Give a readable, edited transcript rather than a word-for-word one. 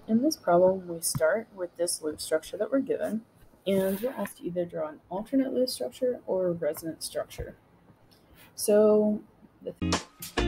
In this problem, we start with this loop structure that we're given, and we're asked to either draw an alternate loop structure or a resonant structure. So the